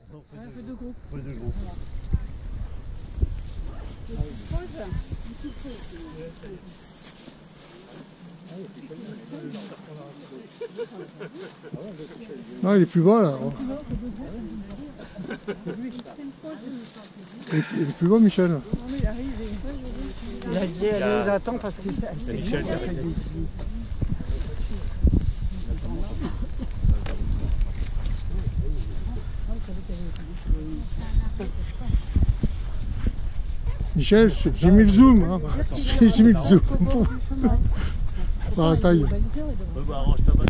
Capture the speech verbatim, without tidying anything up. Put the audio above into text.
Un peu de groupe. Un peu de groupe. Non, il est plus bas là. Il est, il est plus bas, Michel. Il a dit elle nous attend parce que c'est Michel qui a fait Michel, j'ai mis le zoom. Hein. J'ai mis le zoom. Par la taille.